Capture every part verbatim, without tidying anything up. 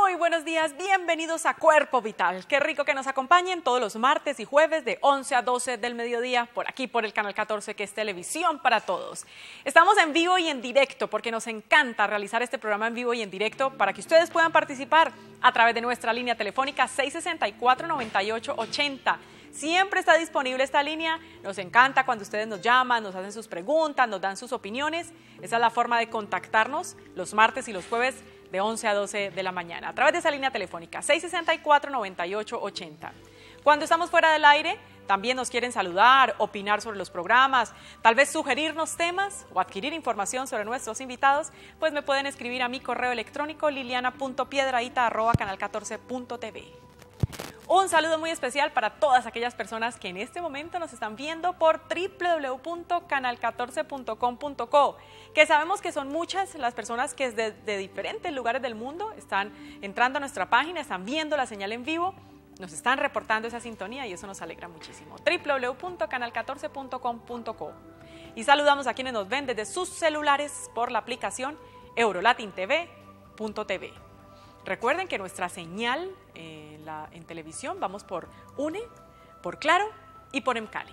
Muy buenos días, bienvenidos a Cuerpo Vital. Qué rico que nos acompañen todos los martes y jueves de once a doce del mediodía por aquí por el canal catorce, que es televisión para todos. Estamos en vivo y en directo porque nos encanta realizar este programa en vivo y en directo para que ustedes puedan participar a través de nuestra línea telefónica seis sesenta y cuatro, noventa y ocho ochenta. Siempre está disponible esta línea, nos encanta cuando ustedes nos llaman, nos hacen sus preguntas, nos dan sus opiniones. Esa es la forma de contactarnos los martes y los jueves de once a doce de la mañana, a través de esa línea telefónica, seis sesenta y cuatro, noventa y ocho ochenta. Cuando estamos fuera del aire, también nos quieren saludar, opinar sobre los programas, tal vez sugerirnos temas o adquirir información sobre nuestros invitados, pues me pueden escribir a mi correo electrónico liliana punto piedrahita arroba canal catorce punto t v. Un saludo muy especial para todas aquellas personas que en este momento nos están viendo por doble u doble u doble u punto canal catorce punto com punto co, que sabemos que son muchas las personas que desde de diferentes lugares del mundo están entrando a nuestra página, están viendo la señal en vivo, nos están reportando esa sintonía y eso nos alegra muchísimo. doble u doble u doble u punto canal catorce punto com punto co. Y saludamos a quienes nos ven desde sus celulares por la aplicación eurolatin t v punto t v. Recuerden que nuestra señal eh, en, la, en televisión vamos por UNE, por Claro y por Emcali.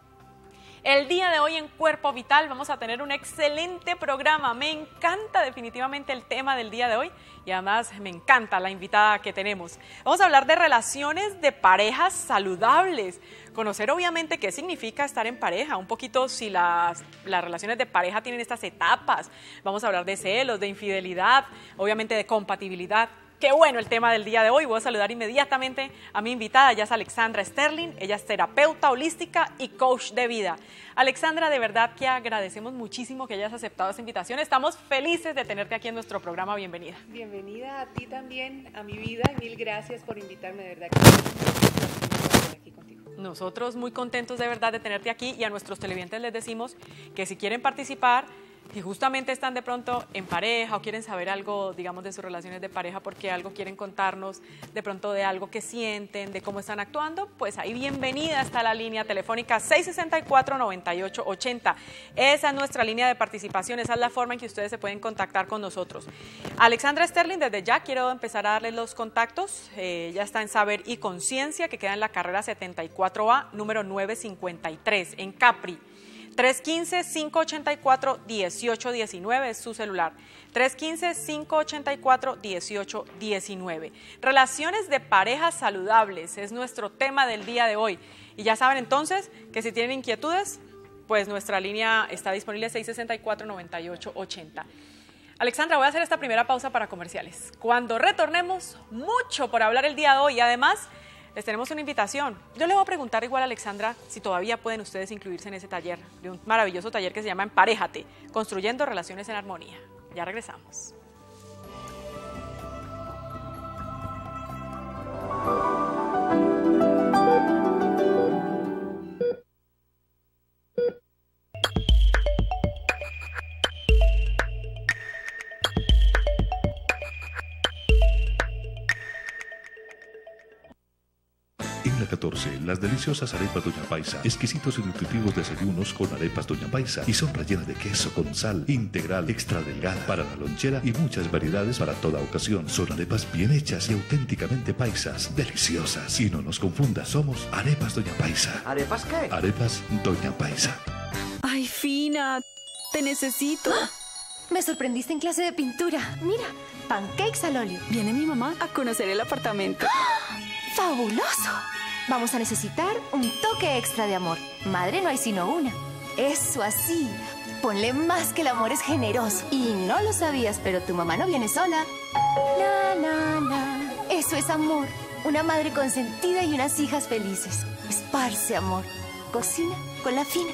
El día de hoy en Cuerpo Vital vamos a tener un excelente programa. Me encanta definitivamente el tema del día de hoy y además me encanta la invitada que tenemos. Vamos a hablar de relaciones de parejas saludables. Conocer obviamente qué significa estar en pareja, un poquito si las, las relaciones de pareja tienen estas etapas. Vamos a hablar de celos, de infidelidad, obviamente de compatibilidad. Qué bueno el tema del día de hoy. Voy a saludar inmediatamente a mi invitada, ella es Alexandra Sterling, ella es terapeuta holística y coach de vida. Alexandra, de verdad que agradecemos muchísimo que hayas aceptado esta invitación. Estamos felices de tenerte aquí en nuestro programa. Bienvenida. Bienvenida a ti también, a mi vida, y mil gracias por invitarme, de verdad que estoy aquí contigo. Nosotros muy contentos de verdad de tenerte aquí y a nuestros televidentes les decimos que si quieren participar, que justamente están de pronto en pareja o quieren saber algo, digamos, de sus relaciones de pareja porque algo quieren contarnos, de pronto de algo que sienten, de cómo están actuando, pues ahí bienvenida está la línea telefónica seis sesenta y cuatro, noventa y ocho ochenta. Esa es nuestra línea de participación, esa es la forma en que ustedes se pueden contactar con nosotros. Alexandra Sterling, desde ya quiero empezar a darles los contactos. Eh, ya está en Saber y Conciencia, que queda en la carrera setenta y cuatro A, número novecientos cincuenta y tres, en Capri. tres uno cinco, cinco ocho cuatro, uno ocho uno nueve es su celular. tres uno cinco, cinco ocho cuatro, uno ocho uno nueve. Relaciones de parejas saludables es nuestro tema del día de hoy. Y ya saben entonces que si tienen inquietudes, pues nuestra línea está disponible seis sesenta y cuatro, noventa y ocho ochenta. Alexandra, voy a hacer esta primera pausa para comerciales. Cuando retornemos, mucho por hablar el día de hoy y además les tenemos una invitación. Yo le voy a preguntar igual a Alexandra si todavía pueden ustedes incluirse en ese taller, de un maravilloso taller que se llama Emparejate, construyendo relaciones en armonía. Ya regresamos. catorce, las deliciosas arepas Doña Paisa, exquisitos y nutritivos desayunos con arepas Doña Paisa y son rellenas de queso con sal, integral, extra delgada, para la lonchera y muchas variedades para toda ocasión. Son arepas bien hechas y auténticamente paisas, deliciosas. Y no nos confundas, somos arepas Doña Paisa. ¿Arepas qué? Arepas Doña Paisa. Ay, Fina, te necesito. ¡Ah! Me sorprendiste en clase de pintura. Mira, pancakes al óleo. Viene mi mamá a conocer el apartamento. ¡Ah! ¡Fabuloso! Vamos a necesitar un toque extra de amor. Madre no hay sino una. Eso así. Ponle más, que el amor es generoso. Y no lo sabías, pero tu mamá no viene sola. Na, na, na. Eso es amor. Una madre consentida y unas hijas felices. Esparce amor. Cocina con la Fina.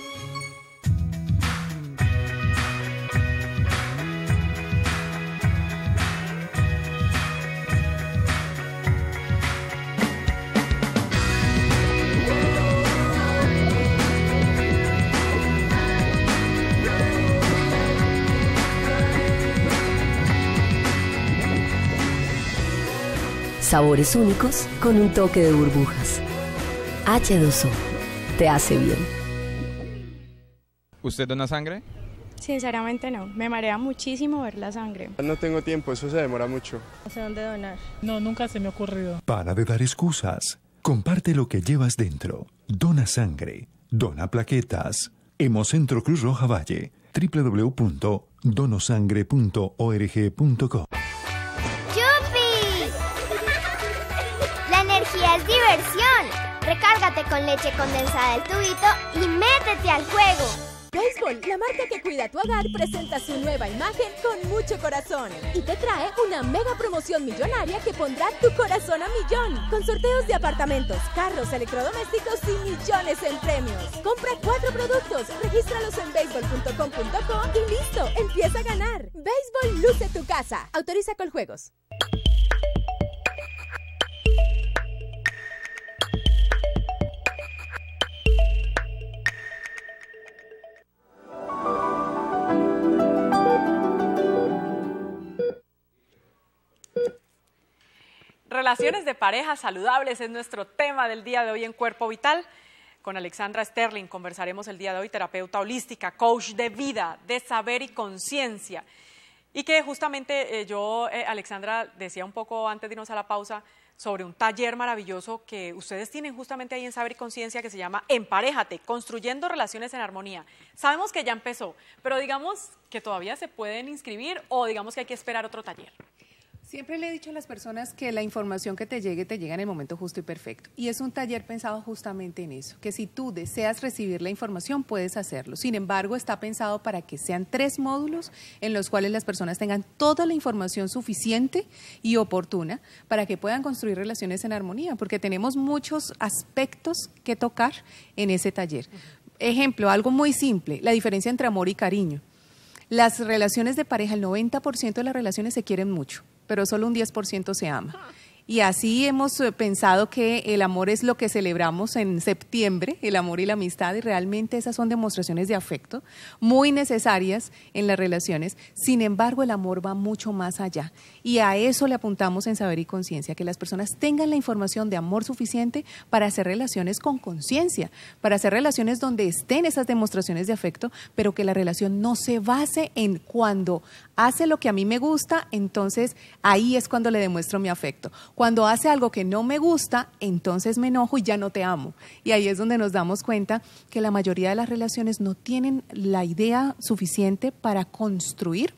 Sabores únicos con un toque de burbujas. hache dos o, te hace bien. ¿Usted dona sangre? Sinceramente no, me marea muchísimo ver la sangre. No tengo tiempo, eso se demora mucho. No sé dónde donar. No, nunca se me ha ocurrido. Para de dar excusas. Comparte lo que llevas dentro. Dona sangre. Dona plaquetas. Hemocentro Cruz Roja Valle. doble u doble u doble u punto donosangre punto org punto co. ¡Yupi! La energía es diversión. Recárgate con leche condensada del tubito y métete al juego. Béisbol, la marca que cuida tu hogar, presenta su nueva imagen con mucho corazón y te trae una mega promoción millonaria que pondrá tu corazón a millón, con sorteos de apartamentos, carros, electrodomésticos y millones en premios. Compra cuatro productos, regístralos en béisbol punto com punto co y listo, empieza a ganar. Béisbol luce tu casa. Autoriza Coljuegos. Relaciones de pareja saludables es nuestro tema del día de hoy en Cuerpo Vital. Con Alexandra Sterling conversaremos el día de hoy, terapeuta holística, coach de vida, de saber y conciencia. Y que justamente eh, yo, eh, Alexandra, decía un poco antes de irnos a la pausa sobre un taller maravilloso que ustedes tienen justamente ahí en Saber y Conciencia que se llama Emparéjate, construyendo relaciones en armonía. Sabemos que ya empezó, pero digamos que todavía se pueden inscribir o digamos que hay que esperar otro taller. Siempre le he dicho a las personas que la información que te llegue, te llega en el momento justo y perfecto. Y es un taller pensado justamente en eso, que si tú deseas recibir la información, puedes hacerlo. Sin embargo, está pensado para que sean tres módulos en los cuales las personas tengan toda la información suficiente y oportuna para que puedan construir relaciones en armonía, porque tenemos muchos aspectos que tocar en ese taller. Ejemplo, algo muy simple, la diferencia entre amor y cariño. Las relaciones de pareja, el noventa por ciento de las relaciones se quieren mucho, pero solo un diez por ciento se ama. Y así hemos pensado que el amor es lo que celebramos en septiembre, el amor y la amistad, y realmente esas son demostraciones de afecto muy necesarias en las relaciones. Sin embargo, el amor va mucho más allá y a eso le apuntamos en Saber y Conciencia, que las personas tengan la información de amor suficiente para hacer relaciones con conciencia, para hacer relaciones donde estén esas demostraciones de afecto, pero que la relación no se base en cuando hace lo que a mí me gusta, entonces ahí es cuando le demuestro mi afecto. Cuando hace algo que no me gusta, entonces me enojo y ya no te amo. Y ahí es donde nos damos cuenta que la mayoría de las relaciones no tienen la idea suficiente para construir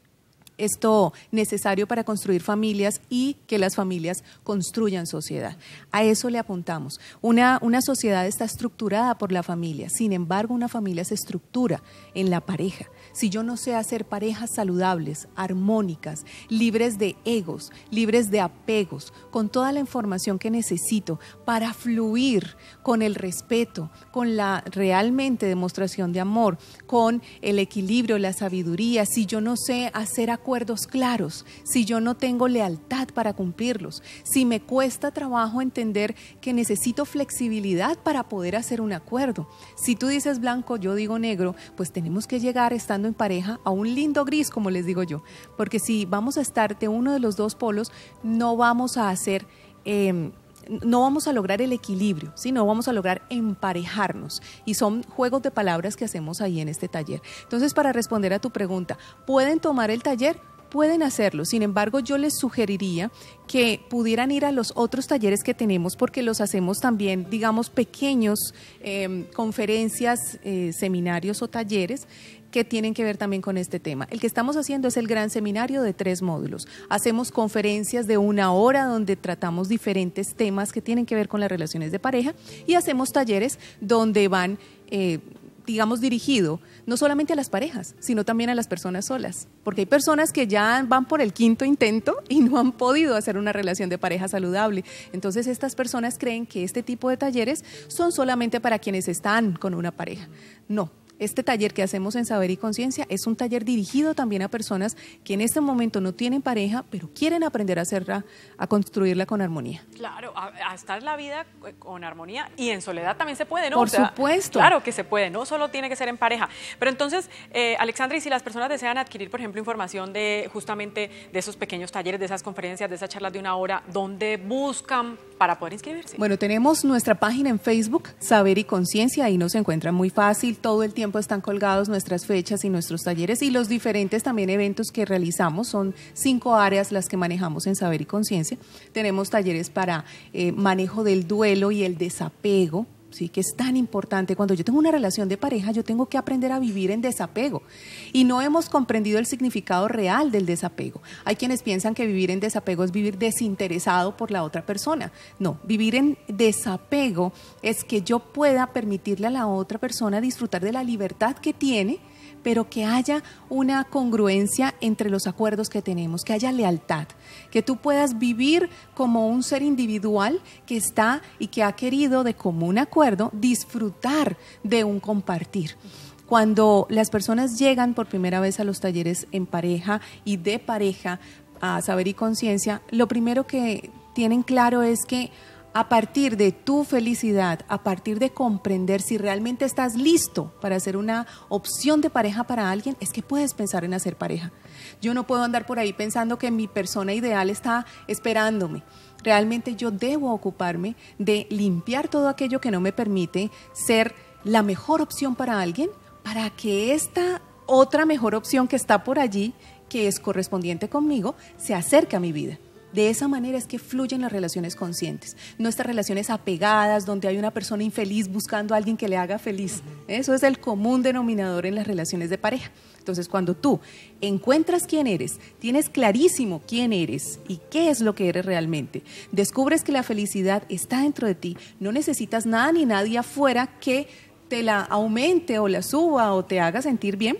esto necesario para construir familias y que las familias construyan sociedad. A eso le apuntamos. Una, una sociedad está estructurada por la familia, sin embargo, una familia se estructura en la pareja. Si yo no sé hacer parejas saludables, armónicas, libres de egos, libres de apegos, con toda la información que necesito para fluir con el respeto, con la realmente demostración de amor, con el equilibrio, la sabiduría, si yo no sé hacer acuerdos claros, si yo no tengo lealtad para cumplirlos, si me cuesta trabajo entender que necesito flexibilidad para poder hacer un acuerdo. Si tú dices blanco, yo digo negro, pues tenemos que llegar estando en pareja a un lindo gris, como les digo yo, porque si vamos a estar de uno de los dos polos, no vamos a hacer... Eh, no vamos a lograr el equilibrio, sino vamos a lograr emparejarnos. Y son juegos de palabras que hacemos ahí en este taller. Entonces, para responder a tu pregunta, ¿pueden tomar el taller? Pueden hacerlo, sin embargo yo les sugeriría que pudieran ir a los otros talleres que tenemos porque los hacemos también, digamos, pequeños eh, conferencias, eh, seminarios o talleres que tienen que ver también con este tema. El que estamos haciendo es el gran seminario de tres módulos. Hacemos conferencias de una hora donde tratamos diferentes temas que tienen que ver con las relaciones de pareja y hacemos talleres donde van... Eh, digamos, dirigido no solamente a las parejas, sino también a las personas solas, porque hay personas que ya van por el quinto intento y no han podido hacer una relación de pareja saludable. Entonces, estas personas creen que este tipo de talleres son solamente para quienes están con una pareja. No. Este taller que hacemos en Saber y Conciencia es un taller dirigido también a personas que en este momento no tienen pareja, pero quieren aprender a hacerla, a construirla con armonía. Claro, a, a estar la vida con armonía y en soledad también se puede, ¿no? Por o sea, supuesto. Claro que se puede, no solo tiene que ser en pareja. Pero entonces, eh, Alexandra, y si las personas desean adquirir, por ejemplo, información de justamente de esos pequeños talleres, de esas conferencias, de esas charlas de una hora, ¿dónde buscan para poder inscribirse? Bueno, tenemos nuestra página en Facebook, Saber y Conciencia, ahí nos encuentran muy fácil, todo el tiempo tiempo están colgados nuestras fechas y nuestros talleres y los diferentes también eventos que realizamos. Son cinco áreas las que manejamos en Saber y Conciencia. Tenemos talleres para eh, manejo del duelo y el desapego, sí, que es tan importante. Cuando yo tengo una relación de pareja, yo tengo que aprender a vivir en desapego y no hemos comprendido el significado real del desapego. Hay quienes piensan que vivir en desapego es vivir desinteresado por la otra persona. No, vivir en desapego es que yo pueda permitirle a la otra persona disfrutar de la libertad que tiene, pero que haya una congruencia entre los acuerdos que tenemos, que haya lealtad, que tú puedas vivir como un ser individual que está y que ha querido de común acuerdo disfrutar de un compartir. Cuando las personas llegan por primera vez a los talleres en pareja y de pareja a Saber y Conciencia, lo primero que tienen claro es que a partir de tu felicidad, a partir de comprender si realmente estás listo para hacer una opción de pareja para alguien, es que puedes pensar en hacer pareja. Yo no puedo andar por ahí pensando que mi persona ideal está esperándome. Realmente yo debo ocuparme de limpiar todo aquello que no me permite ser la mejor opción para alguien, para que esta otra mejor opción que está por allí, que es correspondiente conmigo, se acerque a mi vida. De esa manera es que fluyen las relaciones conscientes, no estas relaciones apegadas donde hay una persona infeliz buscando a alguien que le haga feliz. Eso es el común denominador en las relaciones de pareja. Entonces, cuando tú encuentras quién eres, tienes clarísimo quién eres y qué es lo que eres realmente, descubres que la felicidad está dentro de ti, no necesitas nada ni nadie afuera que te la aumente o la suba o te haga sentir bien,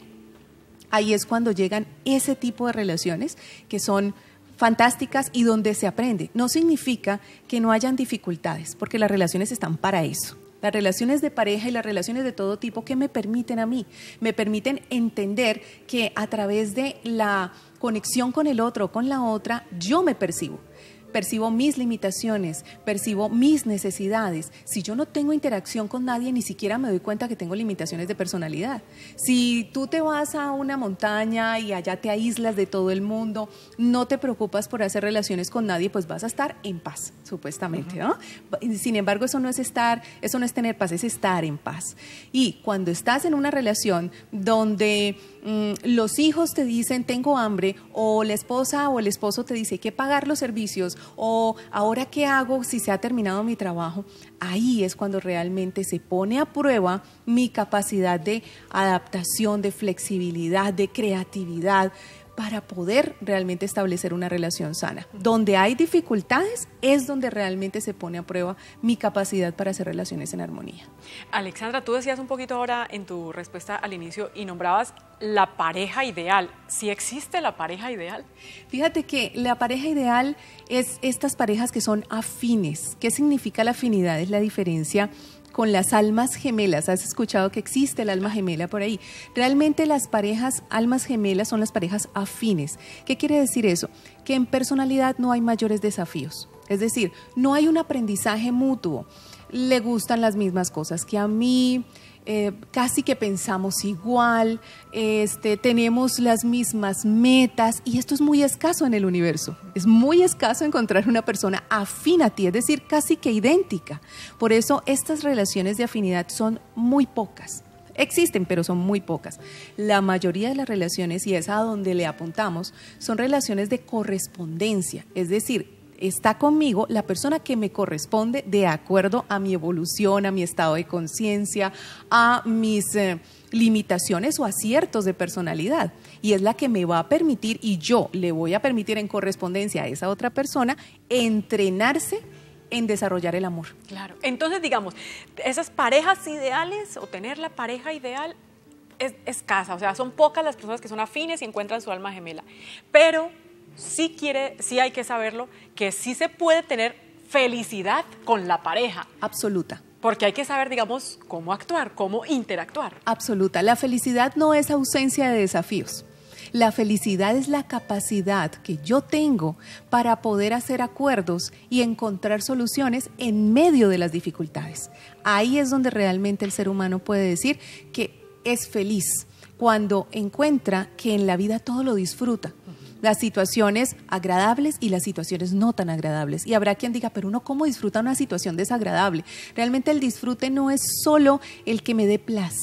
ahí es cuando llegan ese tipo de relaciones que son fantásticas y donde se aprende. No significa que no hayan dificultades, porque las relaciones están para eso. Las relaciones de pareja y las relaciones de todo tipo que me permiten a mí, me permiten entender que a través de la conexión con el otro o con la otra, yo me percibo. Percibo mis limitaciones, percibo mis necesidades. Si yo no tengo interacción con nadie, ni siquiera me doy cuenta que tengo limitaciones de personalidad. Si tú te vas a una montaña y allá te aíslas de todo el mundo, no te preocupas por hacer relaciones con nadie, pues vas a estar en paz, supuestamente, ¿no? Sin embargo, eso no es estar, eso no es tener paz, es estar en paz. Y cuando estás en una relación donde mmm, los hijos te dicen tengo hambre, o la esposa o el esposo te dice hay que pagar los servicios, o ahora qué hago si se ha terminado mi trabajo, ahí es cuando realmente se pone a prueba mi capacidad de adaptación, de flexibilidad, de creatividad, para poder realmente establecer una relación sana. Donde hay dificultades es donde realmente se pone a prueba mi capacidad para hacer relaciones en armonía. Alexandra, tú decías un poquito ahora en tu respuesta al inicio y nombrabas la pareja ideal. ¿Sí existe la pareja ideal? Fíjate que la pareja ideal es estas parejas que son afines. ¿Qué significa la afinidad? Es la diferencia con las almas gemelas. ¿Has escuchado que existe el alma gemela por ahí? Realmente las parejas almas gemelas son las parejas afines. ¿Qué quiere decir eso? Que en personalidad no hay mayores desafíos. Es decir, no hay un aprendizaje mutuo. Le gustan las mismas cosas que a mí, eh, casi que pensamos igual, este, tenemos las mismas metas y esto es muy escaso en el universo. Es muy escaso encontrar una persona afín a ti, es decir, casi que idéntica. Por eso estas relaciones de afinidad son muy pocas. Existen, pero son muy pocas. La mayoría de las relaciones, y es a donde le apuntamos, son relaciones de correspondencia, es decir, está conmigo la persona que me corresponde de acuerdo a mi evolución, a mi estado de conciencia, a mis eh, limitaciones o aciertos de personalidad. Y es la que me va a permitir, y yo le voy a permitir en correspondencia a esa otra persona, entrenarse en desarrollar el amor. Claro. Entonces, digamos, esas parejas ideales o tener la pareja ideal es escasa. O sea, son pocas las personas que son afines y encuentran su alma gemela. Pero sí quiere, sí hay que saberlo, que sí se puede tener felicidad con la pareja. Absoluta. Porque hay que saber, digamos, cómo actuar, cómo interactuar. Absoluta. La felicidad no es ausencia de desafíos. La felicidad es la capacidad que yo tengo para poder hacer acuerdos y encontrar soluciones en medio de las dificultades. Ahí es donde realmente el ser humano puede decir que es feliz, cuando encuentra que en la vida todo lo disfruta. Las situaciones agradables y las situaciones no tan agradables. Y habrá quien diga, pero uno cómo disfruta una situación desagradable. Realmente el disfrute no es solo el que me dé placer.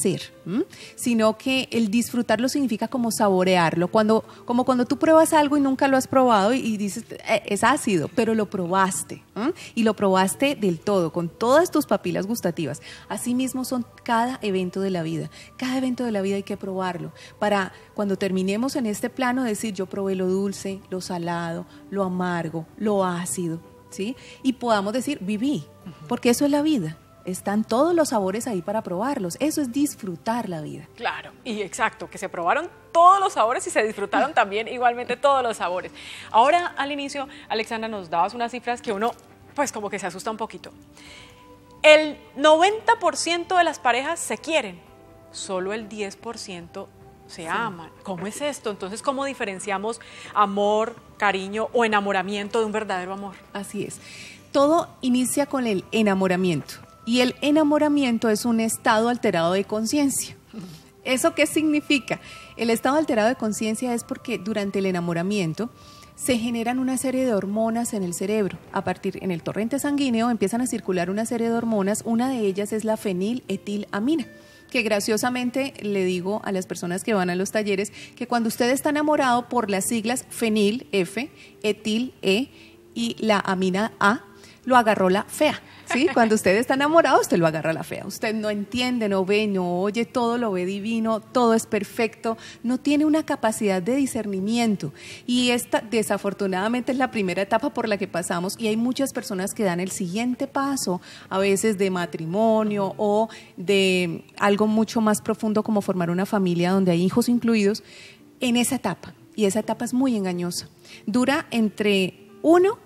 ¿Mm? Sino que el disfrutarlo significa como saborearlo, cuando, como cuando tú pruebas algo y nunca lo has probado y, y dices, eh, es ácido, pero lo probaste, ¿eh? Y lo probaste del todo, con todas tus papilas gustativas. Asimismo son cada evento de la vida, cada evento de la vida hay que probarlo, para cuando terminemos en este plano decir, yo probé lo dulce, lo salado, lo amargo, lo ácido, ¿sí? Y podamos decir, viví, porque eso es la vida. Están todos los sabores ahí para probarlos. Eso es disfrutar la vida. Claro, y exacto, que se probaron todos los sabores y se disfrutaron también igualmente todos los sabores. Ahora, al inicio, Alexandra, nos dabas unas cifras que uno, pues como que se asusta un poquito. El noventa por ciento de las parejas se quieren, solo el diez por ciento se sí. aman. ¿Cómo es esto? Entonces, ¿cómo diferenciamos amor, cariño o enamoramiento de un verdadero amor? Así es. Todo inicia con el enamoramiento. Y el enamoramiento es un estado alterado de conciencia. ¿Eso qué significa? El estado alterado de conciencia es porque durante el enamoramiento se generan una serie de hormonas en el cerebro. A partir, en el torrente sanguíneo empiezan a circular una serie de hormonas, una de ellas es la feniletilamina, que graciosamente le digo a las personas que van a los talleres que cuando usted está enamorado por las siglas fenil, F, etil, E y la amina A, lo agarró la fea. ¿Sí? Cuando usted está enamorado, usted lo agarra la fea. Usted no entiende, no ve, no oye, todo lo ve divino, todo es perfecto, no tiene una capacidad de discernimiento. Y esta, desafortunadamente, es la primera etapa por la que pasamos y hay muchas personas que dan el siguiente paso, a veces de matrimonio o de algo mucho más profundo como formar una familia donde hay hijos incluidos, en esa etapa. Y esa etapa es muy engañosa. Dura entre uno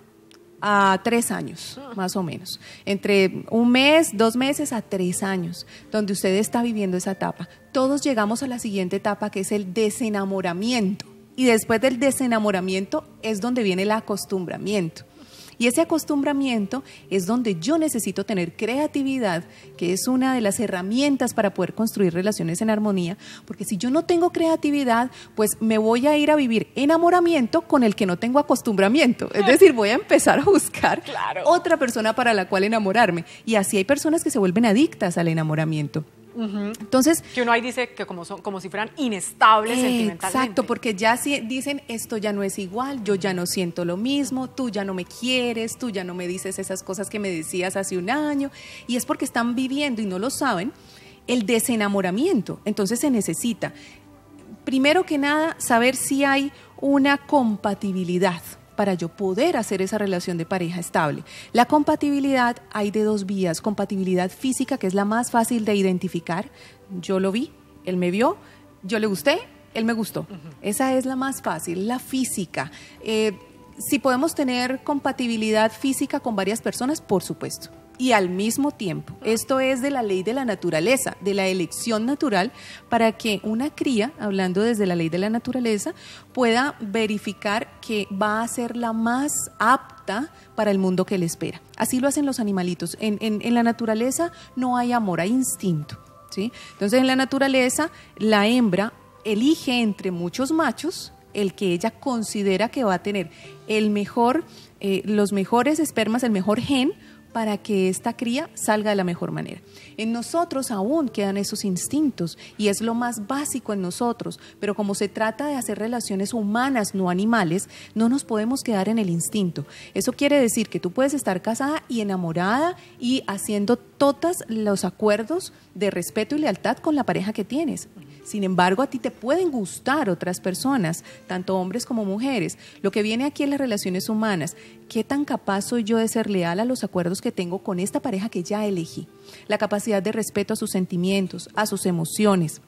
a tres años, más o menos, entre un mes, dos meses a tres años, donde usted está viviendo esa etapa. Todos llegamos a la siguiente etapa, que es el desenamoramiento, y después del desenamoramiento es donde viene el acostumbramiento. Y ese acostumbramiento es donde yo necesito tener creatividad, que es una de las herramientas para poder construir relaciones en armonía, porque si yo no tengo creatividad, pues me voy a ir a vivir enamoramiento con el que no tengo acostumbramiento. Es decir, voy a empezar a buscar claro. otra persona para la cual enamorarme. Y así hay personas que se vuelven adictas al enamoramiento. Uh-huh. Entonces, que uno ahí dice que como, son, como si fueran inestables eh, sentimentalmente. Exacto, porque ya si dicen esto ya no es igual, yo ya no siento lo mismo, tú ya no me quieres, tú ya no me dices esas cosas que me decías hace un año, y es porque están viviendo y no lo saben el desenamoramiento. Entonces se necesita, primero que nada, saber si hay una compatibilidad para yo poder hacer esa relación de pareja estable. La compatibilidad hay de dos vías, compatibilidad física, que es la más fácil de identificar, yo lo vi, él me vio, yo le gusté, él me gustó. Uh-huh. Esa es la más fácil, la física. Eh, si podemos tener compatibilidad física con varias personas, por supuesto. Y al mismo tiempo, esto es de la ley de la naturaleza, de la elección natural, para que una cría, hablando desde la ley de la naturaleza, pueda verificar que va a ser la más apta para el mundo que le espera. Así lo hacen los animalitos. En, en, en la naturaleza no hay amor, hay instinto, ¿sí? Entonces, en la naturaleza, la hembra elige entre muchos machos el que ella considera que va a tener el mejor, eh, los mejores espermas, el mejor gen, para que esta cría salga de la mejor manera. En nosotros aún quedan esos instintos y es lo más básico en nosotros, pero como se trata de hacer relaciones humanas, no animales, no nos podemos quedar en el instinto. Eso quiere decir que tú puedes estar casada y enamorada y haciendo todos los acuerdos de respeto y lealtad con la pareja que tienes. Sin embargo, a ti te pueden gustar otras personas, tanto hombres como mujeres. Lo que viene aquí en las relaciones humanas, ¿qué tan capaz soy yo de ser leal a los acuerdos que tengo con esta pareja que ya elegí? La capacidad de respeto a sus sentimientos, a sus emociones.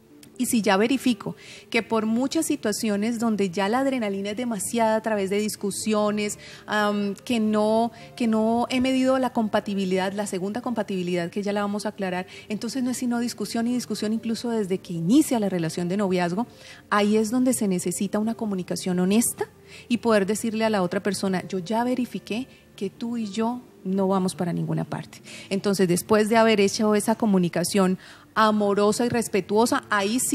Y si ya verifico que por muchas situaciones donde ya la adrenalina es demasiada a través de discusiones, um, que, no, que no he medido la compatibilidad, la segunda compatibilidad que ya la vamos a aclarar, entonces no es sino discusión y discusión incluso desde que inicia la relación de noviazgo, ahí es donde se necesita una comunicación honesta y poder decirle a la otra persona, yo ya verifiqué que tú y yo no vamos para ninguna parte. Entonces, después de haber hecho esa comunicación amorosa y respetuosa, ahí sí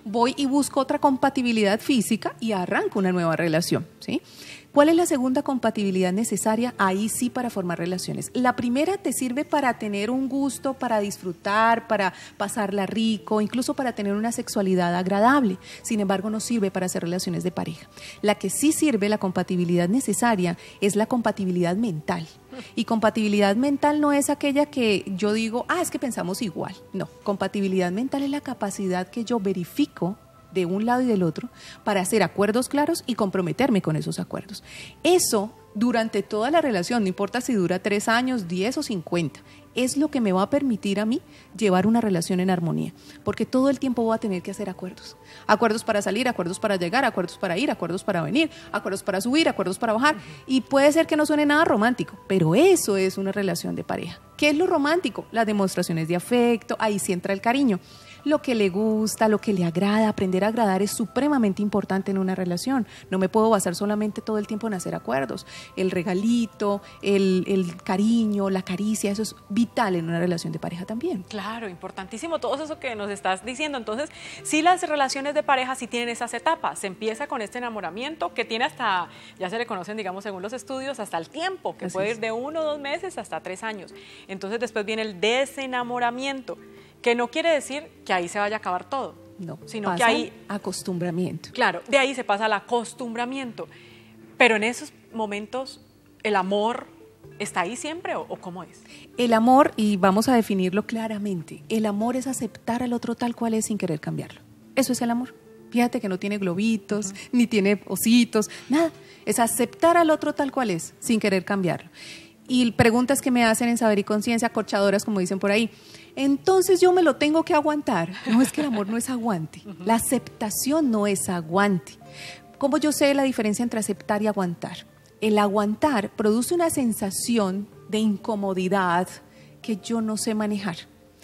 voy y busco otra compatibilidad física y arranco una nueva relación, ¿sí? ¿Cuál es la segunda compatibilidad necesaria? Ahí sí, para formar relaciones. La primera te sirve para tener un gusto, para disfrutar, para pasarla rico, incluso para tener una sexualidad agradable. Sin embargo, no sirve para hacer relaciones de pareja. La que sí sirve, la compatibilidad necesaria, es la compatibilidad mental. Y compatibilidad mental no es aquella que yo digo, ah, es que pensamos igual. No, compatibilidad mental es la capacidad que yo verifico de un lado y del otro para hacer acuerdos claros y comprometerme con esos acuerdos. Eso durante toda la relación, no importa si dura tres años, diez o cincuenta, es lo que me va a permitir a mí llevar una relación en armonía, porque todo el tiempo voy a tener que hacer acuerdos. Acuerdos para salir, acuerdos para llegar, acuerdos para ir, acuerdos para venir, acuerdos para subir, acuerdos para bajar, y puede ser que no suene nada romántico, pero eso es una relación de pareja. ¿Qué es lo romántico? Las demostraciones de afecto, ahí sí entra el cariño. Lo que le gusta, lo que le agrada, aprender a agradar es supremamente importante en una relación. No me puedo basar solamente todo el tiempo en hacer acuerdos. El regalito, el, el cariño, la caricia, eso es vital en una relación de pareja también. Claro, importantísimo todo eso que nos estás diciendo. Entonces, sí, las relaciones de pareja sí tienen esas etapas. Se empieza con este enamoramiento que tiene hasta, ya se le conocen, digamos, según los estudios, hasta el tiempo, que Así puede ir de uno o dos meses hasta tres años. Entonces, después viene el desenamoramiento, que no quiere decir que ahí se vaya a acabar todo, no, sino pasa que ahí acostumbramiento. Claro, de ahí se pasa al acostumbramiento. Pero en esos momentos, ¿el amor está ahí siempre o, o cómo es? El amor, y vamos a definirlo claramente, el amor es aceptar al otro tal cual es sin querer cambiarlo. Eso es el amor. Fíjate que no tiene globitos, uh-huh. ni tiene ositos, nada. Es aceptar al otro tal cual es sin querer cambiarlo. Y preguntas que me hacen en Saber y Conciencia, acorchadoras, como dicen por ahí. Entonces yo me lo tengo que aguantar. No, es que el amor no es aguante. La aceptación no es aguante. ¿Cómo yo sé la diferencia entre aceptar y aguantar? El aguantar produce una sensación de incomodidad que yo no sé manejar.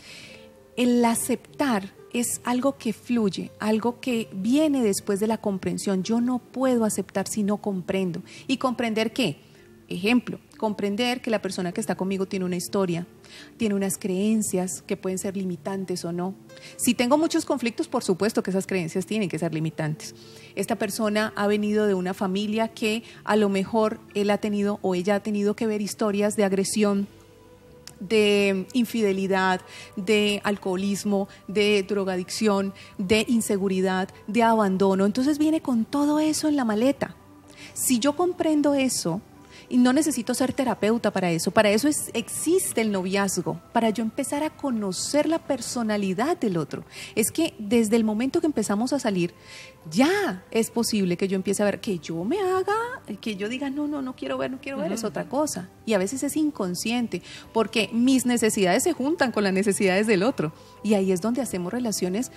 El aceptar es algo que fluye, algo que viene después de la comprensión. Yo no puedo aceptar si no comprendo. ¿Y comprender qué? Ejemplo, comprender que la persona que está conmigo tiene una historia, tiene unas creencias que pueden ser limitantes o no. Si tengo muchos conflictos, por supuesto que esas creencias tienen que ser limitantes. Esta persona ha venido de una familia que a lo mejor él ha tenido o ella ha tenido que ver historias de agresión, de infidelidad, de alcoholismo, de drogadicción, de inseguridad, de abandono. Entonces viene con todo eso en la maleta. Si yo comprendo eso, y no necesito ser terapeuta para eso, para eso es, existe el noviazgo, para yo empezar a conocer la personalidad del otro. Es que desde el momento que empezamos a salir, ya es posible que yo empiece a ver, que yo me haga, que yo diga, no, no, no quiero ver, no quiero ver, uh-huh. es otra cosa. Y a veces es inconsciente, porque mis necesidades se juntan con las necesidades del otro. Y ahí es donde hacemos relaciones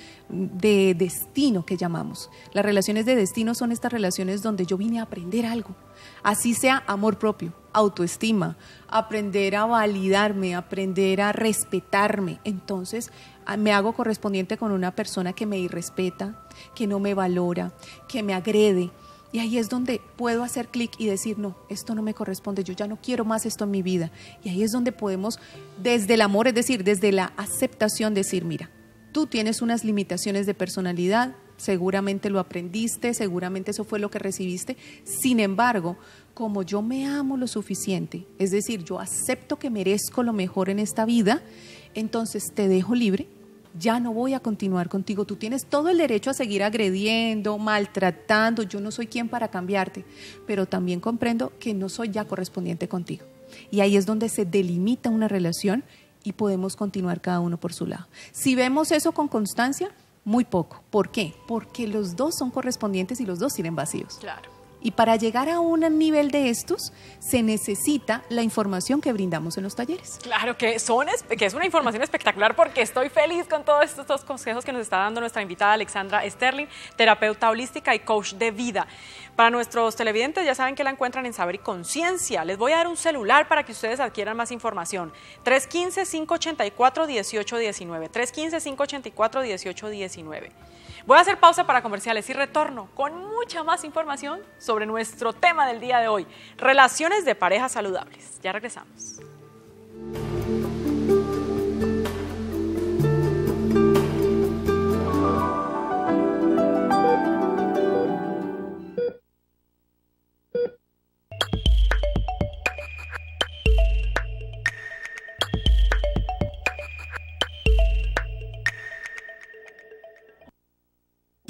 de destino, que llamamos. Las relaciones de destino son estas relaciones donde yo vine a aprender algo. Así sea amor propio, autoestima, aprender a validarme, aprender a respetarme. Entonces me hago correspondiente con una persona que me irrespeta, que no me valora, que me agrede. Y ahí es donde puedo hacer clic y decir, no, esto no me corresponde, yo ya no quiero más esto en mi vida. Y ahí es donde podemos, desde el amor, es decir, desde la aceptación, decir, mira, tú tienes unas limitaciones de personalidad, seguramente lo aprendiste, seguramente eso fue lo que recibiste. Sin embargo, como yo me amo lo suficiente, es decir, yo acepto que merezco lo mejor en esta vida, entonces te dejo libre, ya no voy a continuar contigo. Tú tienes todo el derecho a seguir agrediendo, maltratando, yo no soy quien para cambiarte, pero también comprendo que no soy ya correspondiente contigo. Y ahí es donde se delimita una relación y podemos continuar cada uno por su lado. Si vemos eso con constancia, muy poco. ¿Por qué? Porque los dos son correspondientes y los dos tienen vacíos. Claro. Y para llegar a un nivel de estos, se necesita la información que brindamos en los talleres. Claro, que, son, que es una información espectacular, porque estoy feliz con todos estos, estos consejos que nos está dando nuestra invitada Alexandra Sterling, terapeuta holística y coach de vida. Para nuestros televidentes, ya saben que la encuentran en Saber y Conciencia. Les voy a dar un celular para que ustedes adquieran más información. tres uno cinco, cinco ocho cuatro, uno ocho uno nueve. tres uno cinco, cinco ocho cuatro, uno ocho uno nueve. Voy a hacer pausa para comerciales y retorno con mucha más información sobre nuestro tema del día de hoy, relaciones de pareja saludables. Ya regresamos.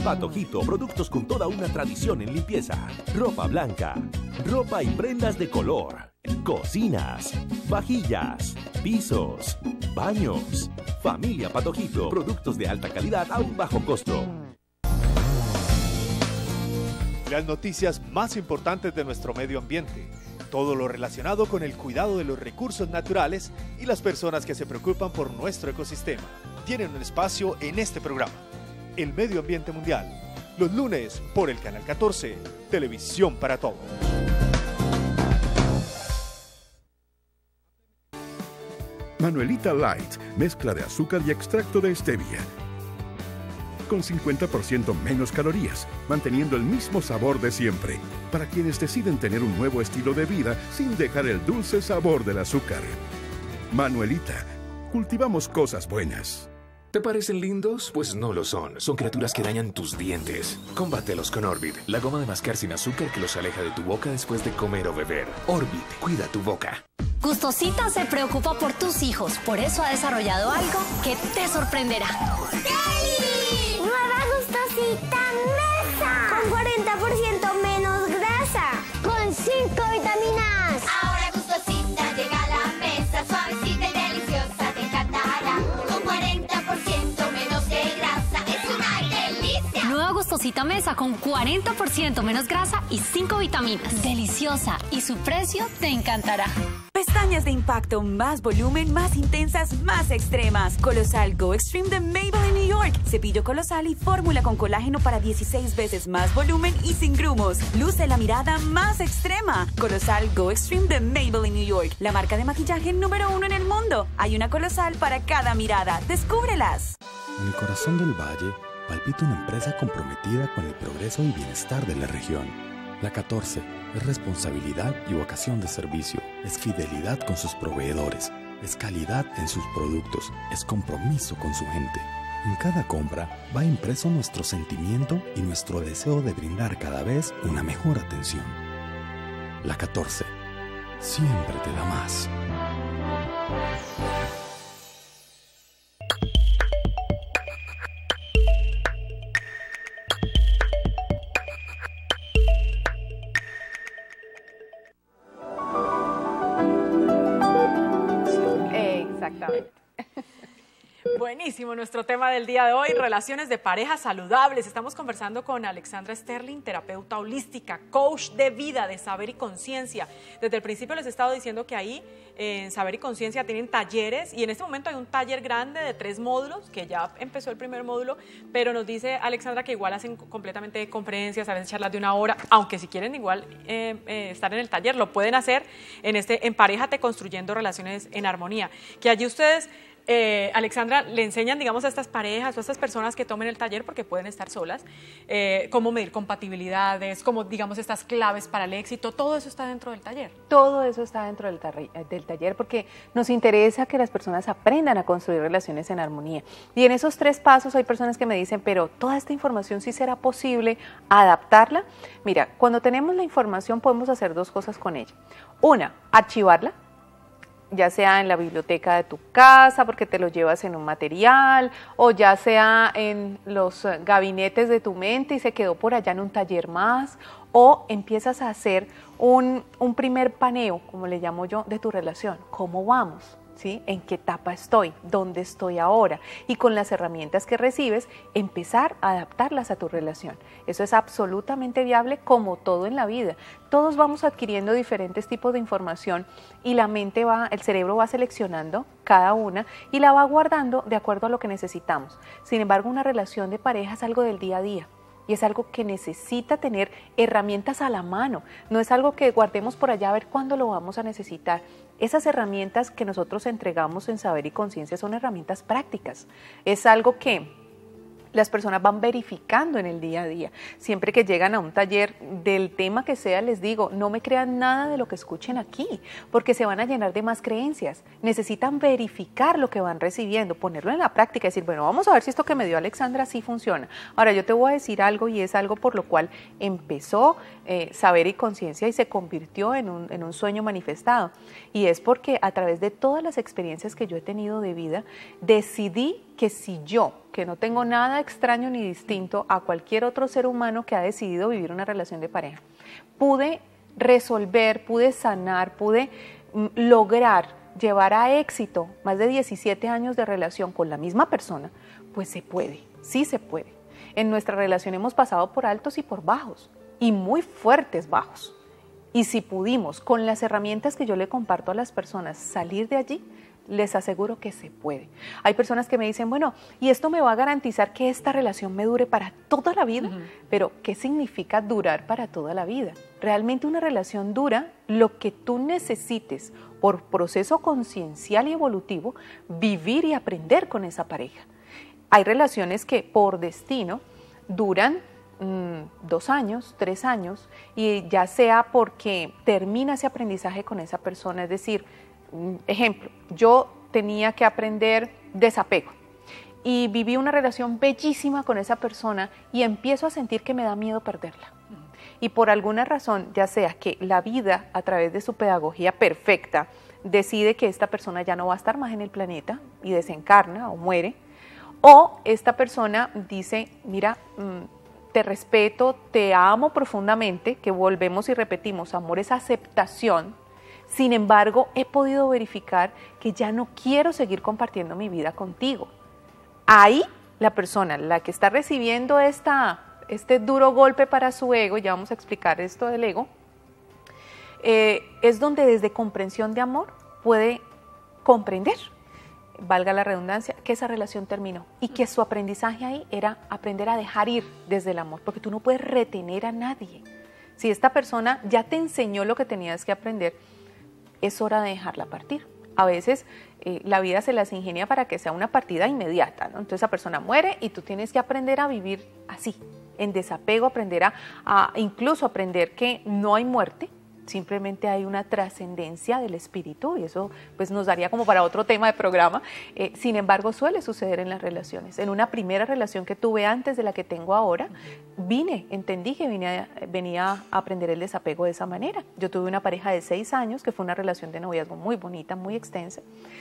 Patojito, productos con toda una tradición en limpieza. Ropa blanca, ropa y prendas de color. Cocinas, vajillas, pisos, baños. Familia Patojito, productos de alta calidad a un bajo costo. Las noticias más importantes de nuestro medio ambiente. Todo lo relacionado con el cuidado de los recursos naturales y las personas que se preocupan por nuestro ecosistema. Tienen un espacio en este programa. El Medio Ambiente Mundial. Los lunes por el Canal catorce, Televisión para Todos. Manuelita Light, mezcla de azúcar y extracto de stevia. Con cincuenta por ciento menos calorías, manteniendo el mismo sabor de siempre. Para quienes deciden tener un nuevo estilo de vida sin dejar el dulce sabor del azúcar. Manuelita, cultivamos cosas buenas. ¿Te parecen lindos? Pues no lo son. Son criaturas que dañan tus dientes. Combátelos con Orbit, la goma de mascar sin azúcar que los aleja de tu boca después de comer o beber. Orbit, cuida tu boca. Gustosita se preocupa por tus hijos, por eso ha desarrollado algo que te sorprenderá. ¡Deli! ¡Nueva Gustosita Mesa! Con cuarenta por ciento menos grasa. Con cinco vitaminas. Ahora Gustosita llega a la mesa, suavecita y deliciosa, te encantará. Con cuarenta por ciento menos de grasa, es una delicia. Nueva Gustosita Mesa con cuarenta por ciento menos grasa y cinco vitaminas. Deliciosa, y su precio te encantará. Pestañas de impacto, más volumen, más intensas, más extremas. Colosal Go Extreme de Maybelline New York. Cepillo colosal y fórmula con colágeno para dieciséis veces más volumen y sin grumos. Luce la mirada más extrema. Colosal Go Extreme de Maybelline New York. La marca de maquillaje número uno en el mundo. Hay una colosal para cada mirada. ¡Descúbrelas! En el corazón del valle palpita una empresa comprometida con el progreso y bienestar de la región. La catorce es responsabilidad y vocación de servicio, es fidelidad con sus proveedores, es calidad en sus productos, es compromiso con su gente. En cada compra va impreso nuestro sentimiento y nuestro deseo de brindar cada vez una mejor atención. La catorce siempre te da más. Exactamente. Buenísimo nuestro tema del día de hoy, relaciones de pareja saludables. Estamos conversando con Alexandra Sterling, terapeuta holística, coach de vida, de saber y conciencia. Desde el principio les he estado diciendo que ahí en Saber y Conciencia tienen talleres y en este momento hay un taller grande de tres módulos, que ya empezó el primer módulo, pero nos dice Alexandra que igual hacen completamente conferencias, a veces charlas de una hora, aunque si quieren igual eh, eh, estar en el taller, lo pueden hacer en este Emparejate Construyendo Relaciones en Armonía, que allí ustedes... Eh, Alexandra, le enseñan, digamos, a estas parejas o a estas personas que tomen el taller, porque pueden estar solas, eh, cómo medir compatibilidades, cómo, digamos, estas claves para el éxito. Todo eso está dentro del taller. Todo eso está dentro del, del taller porque nos interesa que las personas aprendan a construir relaciones en armonía. Y en esos tres pasos hay personas que me dicen, pero toda esta información sí será posible adaptarla. Mira, cuando tenemos la información podemos hacer dos cosas con ella. Una, archivarla, ya sea en la biblioteca de tu casa porque te lo llevas en un material, o ya sea en los gabinetes de tu mente y se quedó por allá en un taller más, o empiezas a hacer un, un primer paneo, como le llamo yo, de tu relación. ¿Cómo vamos? ¿Sí? ¿En qué etapa estoy? ¿Dónde estoy ahora? Y con las herramientas que recibes, empezar a adaptarlas a tu relación. Eso es absolutamente viable, como todo en la vida. Todos vamos adquiriendo diferentes tipos de información y la mente va, el cerebro va seleccionando cada una y la va guardando de acuerdo a lo que necesitamos. Sin embargo, una relación de pareja es algo del día a día. Y es algo que necesita tener herramientas a la mano, no es algo que guardemos por allá a ver cuándo lo vamos a necesitar. Esas herramientas que nosotros entregamos en Saber y Conciencia son herramientas prácticas, es algo que las personas van verificando en el día a día. Siempre que llegan a un taller del tema que sea, les digo, no me crean nada de lo que escuchen aquí, porque se van a llenar de más creencias. Necesitan verificar lo que van recibiendo, ponerlo en la práctica, decir, bueno, vamos a ver si esto que me dio Alexandra sí funciona. Ahora, yo te voy a decir algo y es algo por lo cual empezó eh, Saber y Conciencia y se convirtió en un, en un sueño manifestado. Y es porque a través de todas las experiencias que yo he tenido de vida, decidí que si yo, que no tengo nada extraño ni distinto a cualquier otro ser humano que ha decidido vivir una relación de pareja, pude resolver, pude sanar, pude mm, lograr llevar a éxito más de diecisiete años de relación con la misma persona, pues se puede, sí se puede. En nuestra relación hemos pasado por altos y por bajos, y muy fuertes bajos. Y si pudimos, con las herramientas que yo le comparto a las personas, salir de allí, les aseguro que se puede. Hay personas que me dicen, bueno, ¿y esto me va a garantizar que esta relación me dure para toda la vida? Uh-huh. Pero, ¿qué significa durar para toda la vida? Realmente una relación dura lo que tú necesites por proceso conciencial y evolutivo, vivir y aprender con esa pareja. Hay relaciones que por destino duran mmm, dos años, tres años, y ya sea porque termina ese aprendizaje con esa persona, es decir, ejemplo, yo tenía que aprender desapego y viví una relación bellísima con esa persona y empiezo a sentir que me da miedo perderla. Y por alguna razón, ya sea que la vida a través de su pedagogía perfecta decide que esta persona ya no va a estar más en el planeta y desencarna o muere, o esta persona dice, mira, te respeto, te amo profundamente, que volvemos y repetimos, amor es aceptación. Sin embargo, he podido verificar que ya no quiero seguir compartiendo mi vida contigo. Ahí, la persona, la que está recibiendo esta, este duro golpe para su ego, ya vamos a explicar esto del ego, eh, es donde desde comprensión de amor puede comprender, valga la redundancia, que esa relación terminó y que su aprendizaje ahí era aprender a dejar ir desde el amor, porque tú no puedes retener a nadie. Si esta persona ya te enseñó lo que tenías que aprender, es hora de dejarla partir. A veces eh, la vida se las ingenia para que sea una partida inmediata, ¿no? Entonces esa persona muere y tú tienes que aprender a vivir así, en desapego, aprender a, a incluso aprender que no hay muerte, simplemente hay una trascendencia del espíritu, y eso pues nos daría como para otro tema de programa. Eh, sin embargo, suele suceder en las relaciones. En una primera relación que tuve antes de la que tengo ahora, vine, entendí que vine a, venía a aprender el desapego de esa manera. Yo tuve una pareja de seis años, que fue una relación de noviazgo muy bonita, muy extensa,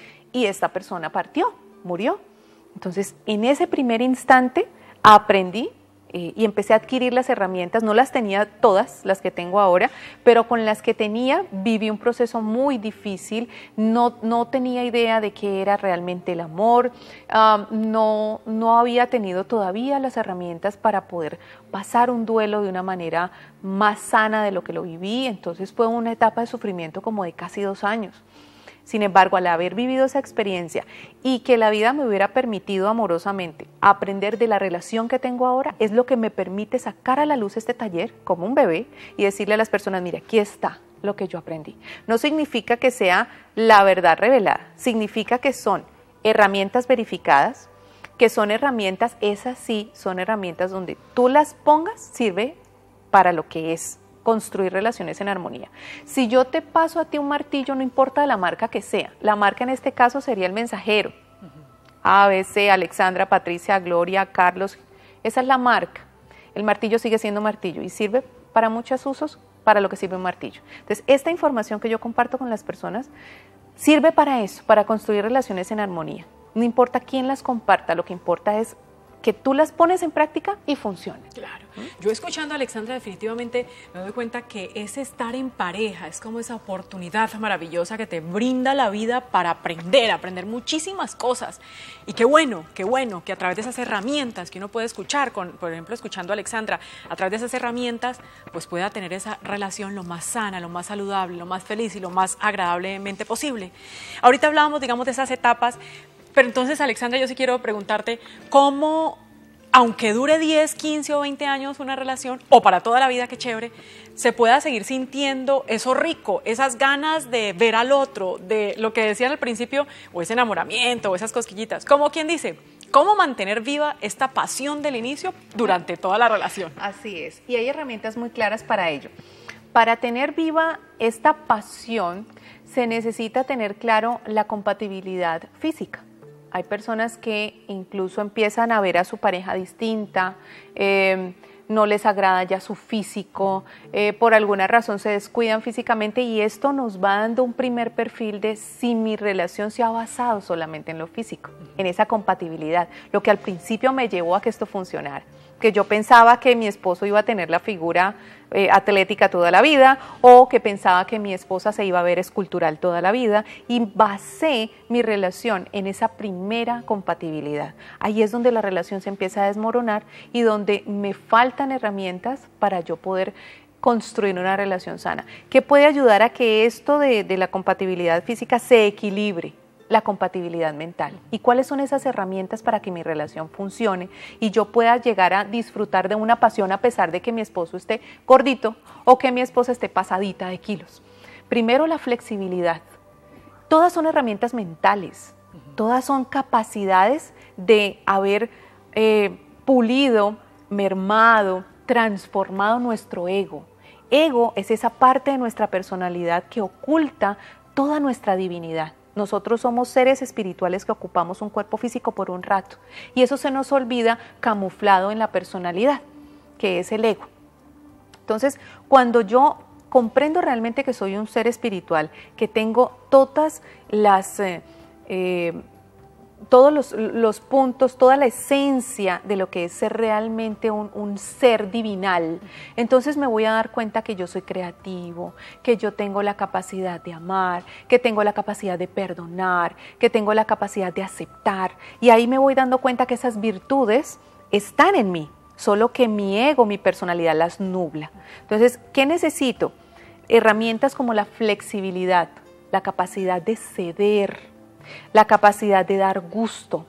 y esta persona partió, murió. Entonces, en ese primer instante aprendí Eh, y empecé a adquirir las herramientas, no las tenía todas, las que tengo ahora, pero con las que tenía viví un proceso muy difícil, no, no tenía idea de qué era realmente el amor, um, no, no había tenido todavía las herramientas para poder pasar un duelo de una manera más sana de lo que lo viví, entonces fue una etapa de sufrimiento como de casi dos años. Sin embargo, al haber vivido esa experiencia y que la vida me hubiera permitido amorosamente aprender de la relación que tengo ahora, es lo que me permite sacar a la luz este taller como un bebé y decirle a las personas, mira, aquí está lo que yo aprendí. No significa que sea la verdad revelada, significa que son herramientas verificadas, que son herramientas, esas sí, son herramientas donde tú las pongas, sirve para lo que es. Construir relaciones en armonía. Si yo te paso a ti un martillo, no importa de la marca que sea, la marca en este caso sería el mensajero. Uh-huh. A, B, C, Alexandra, Patricia, Gloria, Carlos, esa es la marca. El martillo sigue siendo martillo y sirve para muchos usos, para lo que sirve un martillo. Entonces, esta información que yo comparto con las personas sirve para eso, para construir relaciones en armonía. No importa quién las comparta, lo que importa es que tú las pones en práctica y funcionen. Claro. Yo escuchando a Alexandra definitivamente me doy cuenta que ese estar en pareja es como esa oportunidad maravillosa que te brinda la vida para aprender, aprender muchísimas cosas. Y qué bueno, qué bueno que a través de esas herramientas que uno puede escuchar, con, por ejemplo, escuchando a Alexandra, a través de esas herramientas, pues pueda tener esa relación lo más sana, lo más saludable, lo más feliz y lo más agradablemente posible. Ahorita hablábamos, digamos, de esas etapas. Pero entonces, Alexandra, yo sí quiero preguntarte, ¿cómo, aunque dure diez, quince o veinte años una relación, o para toda la vida, qué chévere, se pueda seguir sintiendo eso rico, esas ganas de ver al otro, de lo que decían al principio, o ese enamoramiento, o esas cosquillitas? Como quien dice, ¿cómo mantener viva esta pasión del inicio durante toda la relación? Así es, y hay herramientas muy claras para ello. Para tener viva esta pasión, se necesita tener claro la compatibilidad física. Hay personas que incluso empiezan a ver a su pareja distinta, eh, no les agrada ya su físico, eh, por alguna razón se descuidan físicamente, y esto nos va dando un primer perfil de si mi relación se ha basado solamente en lo físico, en esa compatibilidad, lo que al principio me llevó a que esto funcionara. Que yo pensaba que mi esposo iba a tener la figura eh, atlética toda la vida, o que pensaba que mi esposa se iba a ver escultural toda la vida, y basé mi relación en esa primera compatibilidad. Ahí es donde la relación se empieza a desmoronar y donde me faltan herramientas para yo poder construir una relación sana. ¿Qué puede ayudar a que esto de, de la compatibilidad física se equilibre? La compatibilidad mental. ¿Y cuáles son esas herramientas para que mi relación funcione y yo pueda llegar a disfrutar de una pasión a pesar de que mi esposo esté gordito o que mi esposa esté pasadita de kilos? Primero, la flexibilidad. Todas son herramientas mentales, todas son capacidades de haber eh, pulido, mermado, transformado nuestro ego. Ego es esa parte de nuestra personalidad que oculta toda nuestra divinidad. Nosotros somos seres espirituales que ocupamos un cuerpo físico por un rato, y eso se nos olvida camuflado en la personalidad, que es el ego. Entonces, cuando yo comprendo realmente que soy un ser espiritual, que tengo todas las, eh, eh, todos los, los puntos, toda la esencia de lo que es ser realmente un, un ser divinal, entonces me voy a dar cuenta que yo soy creativo, que yo tengo la capacidad de amar, que tengo la capacidad de perdonar, que tengo la capacidad de aceptar, y ahí me voy dando cuenta que esas virtudes están en mí, solo que mi ego, mi personalidad las nubla. Entonces, ¿qué necesito? Herramientas como la flexibilidad, la capacidad de ceder, la capacidad de dar gusto,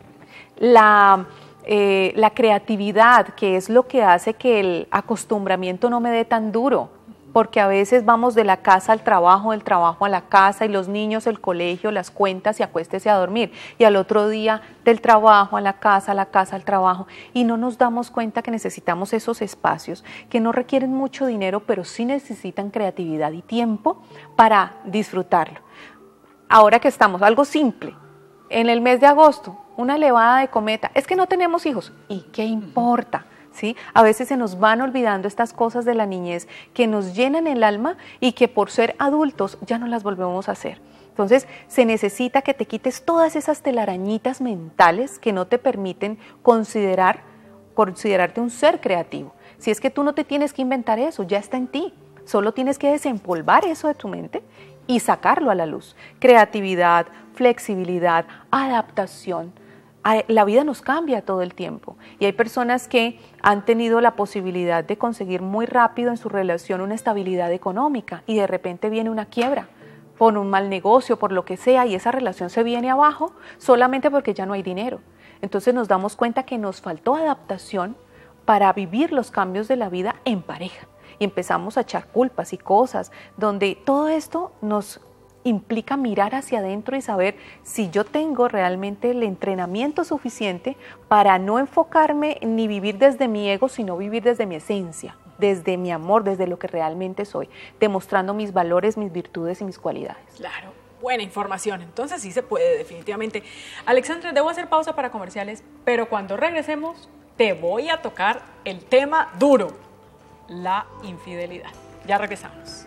la, eh, la creatividad, que es lo que hace que el acostumbramiento no me dé tan duro, porque a veces vamos de la casa al trabajo, del trabajo a la casa, y los niños, el colegio, las cuentas, y acuéstese a dormir, y al otro día del trabajo a la casa, a la casa al trabajo, y no nos damos cuenta que necesitamos esos espacios que no requieren mucho dinero, pero sí necesitan creatividad y tiempo para disfrutarlo. Ahora que estamos, algo simple, en el mes de agosto, una levada de cometa, es que no tenemos hijos, ¿y qué importa? ¿Sí? A veces se nos van olvidando estas cosas de la niñez que nos llenan el alma y que por ser adultos ya no las volvemos a hacer. Entonces se necesita que te quites todas esas telarañitas mentales que no te permiten considerar, considerarte un ser creativo. Si es que tú no te tienes que inventar eso, ya está en ti, solo tienes que desempolvar eso de tu mente y sacarlo a la luz. Creatividad, flexibilidad, adaptación. La vida nos cambia todo el tiempo, y hay personas que han tenido la posibilidad de conseguir muy rápido en su relación una estabilidad económica, y de repente viene una quiebra por un mal negocio, por lo que sea, y esa relación se viene abajo solamente porque ya no hay dinero. Entonces nos damos cuenta que nos faltó adaptación para vivir los cambios de la vida en pareja, y empezamos a echar culpas y cosas, donde todo esto nos implica mirar hacia adentro y saber si yo tengo realmente el entrenamiento suficiente para no enfocarme ni vivir desde mi ego, sino vivir desde mi esencia, desde mi amor, desde lo que realmente soy, demostrando mis valores, mis virtudes y mis cualidades. Claro, buena información, entonces sí se puede definitivamente. Alexandra, debo hacer pausa para comerciales, pero cuando regresemos te voy a tocar el tema duro, la infidelidad. Ya regresamos.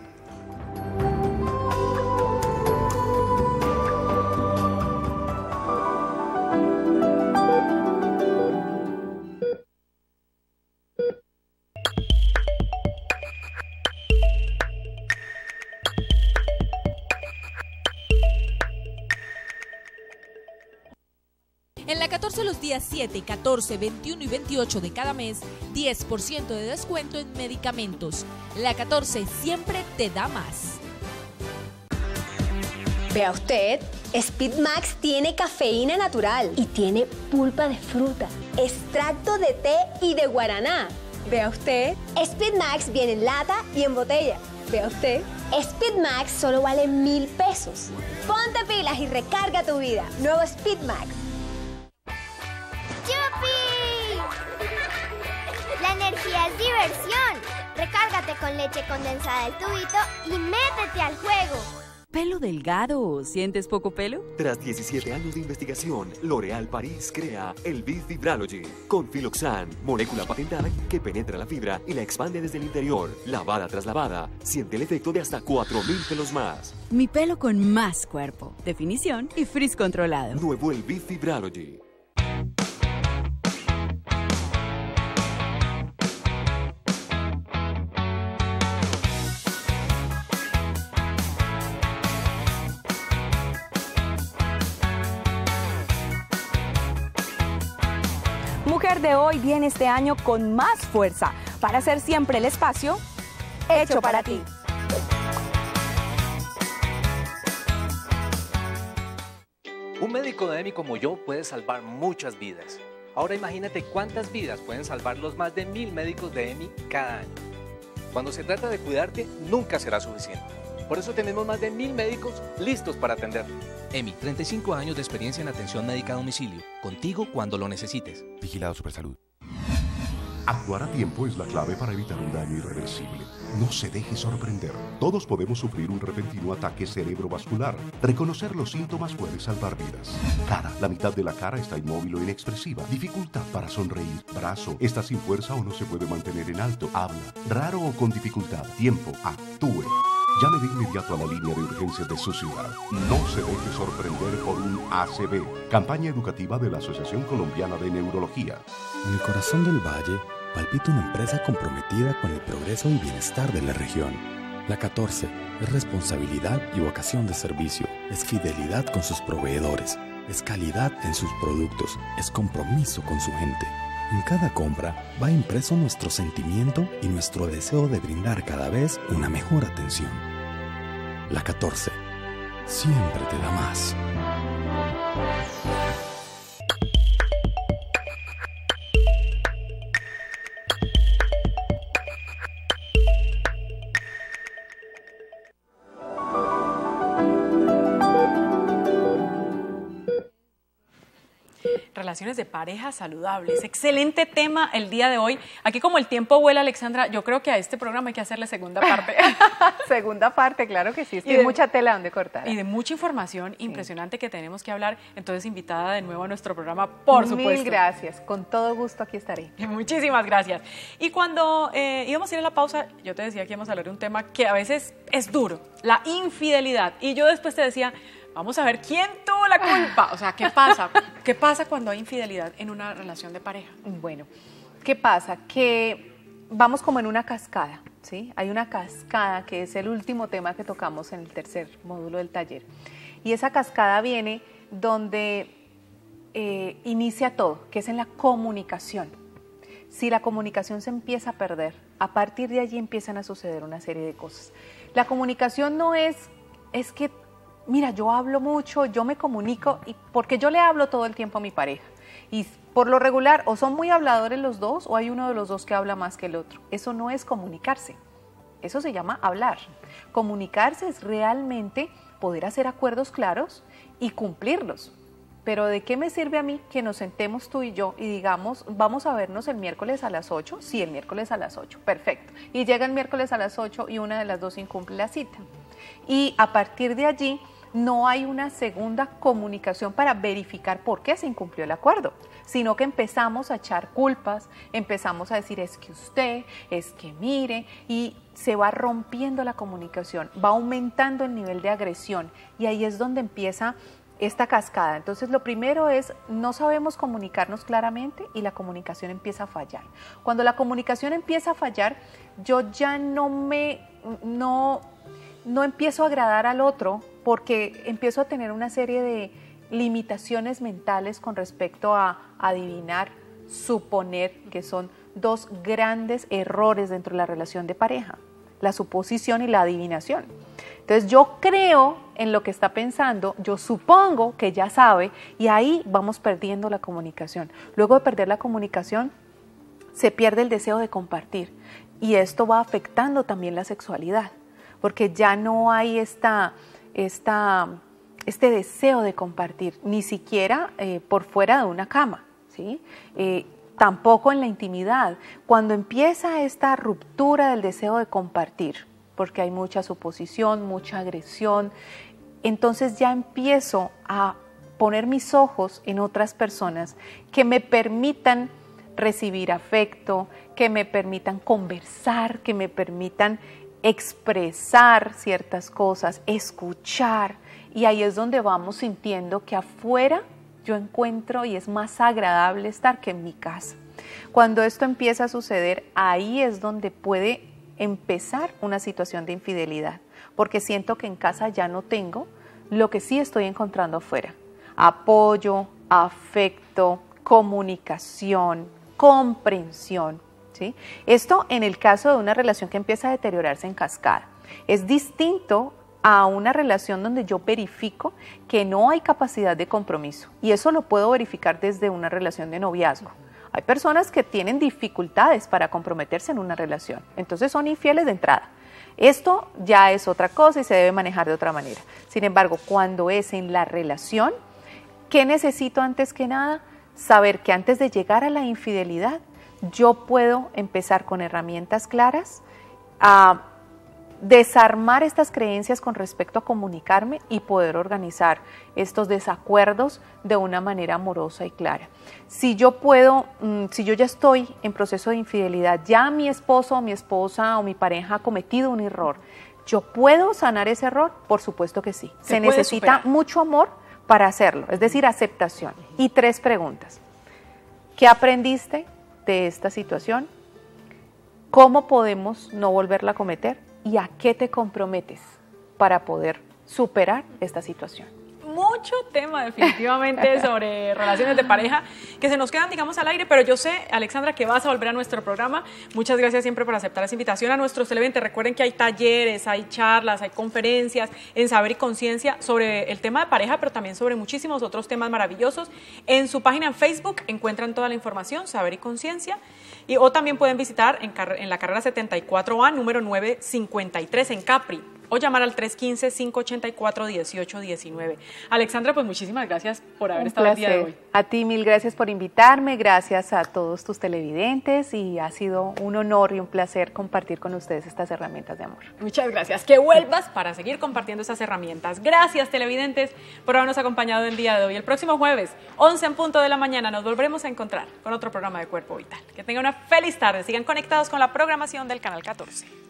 En la catorce, los días siete, catorce, veintiuno y veintiocho de cada mes, diez por ciento de descuento en medicamentos. La catorce siempre te da más. Vea usted, Speed Max tiene cafeína natural y tiene pulpa de fruta, extracto de té y de guaraná. Vea usted, Speed Max viene en lata y en botella. Vea usted, Speed Max solo vale mil pesos. Ponte pilas y recarga tu vida. Nuevo Speed Max. ¡Yupi! La energía es diversión. Recárgate con leche condensada del tubito y métete al juego. ¿Pelo delgado? ¿Sientes poco pelo? Tras diecisiete años de investigación, L'Oréal París crea el B-Fibralogy con Filoxan, molécula patentada que penetra la fibra y la expande desde el interior. Lavada tras lavada, siente el efecto de hasta cuatro mil pelos más. Mi pelo con más cuerpo, definición y frizz controlado. Nuevo el B-Fibralogy. Mujer de hoy viene este año con más fuerza para hacer siempre el espacio hecho para ti. Un médico de E M I como yo puede salvar muchas vidas. Ahora imagínate cuántas vidas pueden salvar los más de mil médicos de E M I cada año. Cuando se trata de cuidarte, nunca será suficiente. Por eso tenemos más de mil médicos listos para atenderte. E M I, treinta y cinco años de experiencia en atención médica a domicilio. Contigo cuando lo necesites. Vigilado Supersalud. Actuar a tiempo es la clave para evitar un daño irreversible. No se deje sorprender. Todos podemos sufrir un repentino ataque cerebrovascular. Reconocer los síntomas puede salvar vidas. Cara. La mitad de la cara está inmóvil o inexpresiva. Dificultad para sonreír. Brazo. Está sin fuerza o no se puede mantener en alto. Habla. Raro o con dificultad. Tiempo. Actúe. Llame de inmediato a la línea de urgencias de su ciudad. No se deje sorprender por un A C V. Campaña educativa de la Asociación Colombiana de Neurología. En el corazón del valle palpita una empresa comprometida con el progreso y bienestar de la región. La catorce es responsabilidad y vocación de servicio. Es fidelidad con sus proveedores. Es calidad en sus productos. Es compromiso con su gente. En cada compra va impreso nuestro sentimiento y nuestro deseo de brindar cada vez una mejor atención. La catorce siempre te da más. Relaciones de pareja saludables. Excelente tema el día de hoy. Aquí como el tiempo vuela, Alexandra, yo creo que a este programa hay que hacerle segunda parte. Segunda parte, claro que sí. Es que Y hay de- mucha tela donde cortar. Y de mucha información impresionante que tenemos que hablar. Entonces, invitada de nuevo a nuestro programa, por supuesto. Mil gracias. Con todo gusto aquí estaré. Muchísimas gracias. Y cuando eh, íbamos a ir a la pausa, yo te decía que íbamos a hablar de un tema que a veces es duro, la infidelidad. Y yo después te decía, vamos a ver quién tuvo la culpa. O sea, ¿qué pasa? ¿Qué pasa cuando hay infidelidad en una relación de pareja? Bueno, ¿qué pasa? Que vamos como en una cascada, ¿sí? Hay una cascada que es el último tema que tocamos en el tercer módulo del taller. Y esa cascada viene donde eh, inicia todo, que es en la comunicación. Si la comunicación se empieza a perder, a partir de allí empiezan a suceder una serie de cosas. La comunicación no es, es que, mira, yo hablo mucho, yo me comunico, y porque yo le hablo todo el tiempo a mi pareja. Y por lo regular, o son muy habladores los dos, o hay uno de los dos que habla más que el otro. Eso no es comunicarse, eso se llama hablar. Comunicarse es realmente poder hacer acuerdos claros y cumplirlos. Pero ¿de qué me sirve a mí que nos sentemos tú y yo y digamos, vamos a vernos el miércoles a las ocho? Sí, el miércoles a las ocho, perfecto. Y llega el miércoles a las ocho y una de las dos incumple la cita. Y a partir de allí no hay una segunda comunicación para verificar por qué se incumplió el acuerdo, sino que empezamos a echar culpas, empezamos a decir es que usted, es que mire, y se va rompiendo la comunicación, va aumentando el nivel de agresión y ahí es donde empieza esta cascada. Entonces lo primero es, no sabemos comunicarnos claramente y la comunicación empieza a fallar. Cuando la comunicación empieza a fallar, yo ya no me, no, no empiezo a agradar al otro porque empiezo a tener una serie de limitaciones mentales con respecto a adivinar, suponer, que son dos grandes errores dentro de la relación de pareja, la suposición y la adivinación. Entonces yo creo en lo que está pensando, yo supongo que ya sabe y ahí vamos perdiendo la comunicación. Luego de perder la comunicación, se pierde el deseo de compartir y esto va afectando también la sexualidad, porque ya no hay esta, esta, este deseo de compartir, ni siquiera eh, por fuera de una cama, ¿sí? Eh, tampoco en la intimidad. Cuando empieza esta ruptura del deseo de compartir, porque hay mucha suposición, mucha agresión. Entonces ya empiezo a poner mis ojos en otras personas que me permitan recibir afecto, que me permitan conversar, que me permitan expresar ciertas cosas, escuchar. Y ahí es donde vamos sintiendo que afuera yo encuentro y es más agradable estar que en mi casa. Cuando esto empieza a suceder, ahí es donde puede empezar una situación de infidelidad, porque siento que en casa ya no tengo lo que sí estoy encontrando afuera. Apoyo, afecto, comunicación, comprensión, ¿sí? Esto en el caso de una relación que empieza a deteriorarse en cascada. Es distinto a una relación donde yo verifico que no hay capacidad de compromiso, y eso lo puedo verificar desde una relación de noviazgo. Hay personas que tienen dificultades para comprometerse en una relación, entonces son infieles de entrada. Esto ya es otra cosa y se debe manejar de otra manera. Sin embargo, cuando es en la relación, ¿qué necesito antes que nada? Saber que antes de llegar a la infidelidad, yo puedo empezar con herramientas claras a desarmar estas creencias con respecto a comunicarme y poder organizar estos desacuerdos de una manera amorosa y clara. Si yo puedo, si yo ya estoy en proceso de infidelidad, ya mi esposo o mi esposa o mi pareja ha cometido un error, ¿yo puedo sanar ese error? Por supuesto que sí. Se, Se necesita superar. mucho amor para hacerlo, es decir, aceptación. Y tres preguntas. ¿Qué aprendiste de esta situación? ¿Cómo podemos no volverla a cometer? ¿Y a qué te comprometes para poder superar esta situación? Mucho tema definitivamente sobre relaciones de pareja que se nos quedan, digamos, al aire, pero yo sé, Alexandra, que vas a volver a nuestro programa. Muchas gracias siempre por aceptar esa invitación a nuestros televidentes. Recuerden que hay talleres, hay charlas, hay conferencias en Saber y Conciencia sobre el tema de pareja, pero también sobre muchísimos otros temas maravillosos. En su página en Facebook encuentran toda la información, Saber y Conciencia, y o también pueden visitar en, en la carrera setenta y cuatro A, número nueve cincuenta y tres en Capri, o llamar al tres uno cinco, cinco ocho cuatro, uno ocho uno nueve. Alexandra, pues muchísimas gracias por haber Un estado placer. el día de hoy. A ti mil gracias por invitarme, gracias a todos tus televidentes, y ha sido un honor y un placer compartir con ustedes estas herramientas de amor. Muchas gracias. Que vuelvas para seguir compartiendo esas herramientas. Gracias, televidentes, por habernos acompañado el día de hoy. El próximo jueves, once en punto de la mañana, nos volveremos a encontrar con otro programa de Cuerpo Vital. Que tengan una feliz tarde. Sigan conectados con la programación del Canal catorce.